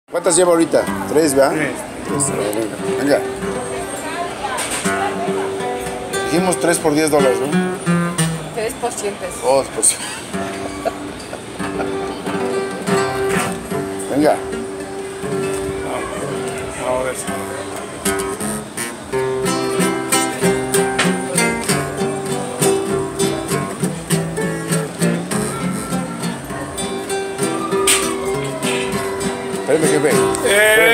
¿Cuántas lleva ahorita? 3, ¿verdad? 3. 3. Venga. Dijimos 3 por $10, ¿no? 3 por 100 pesos. Oh, por 100. Venga. Vamos a ver. Espérame, jefe.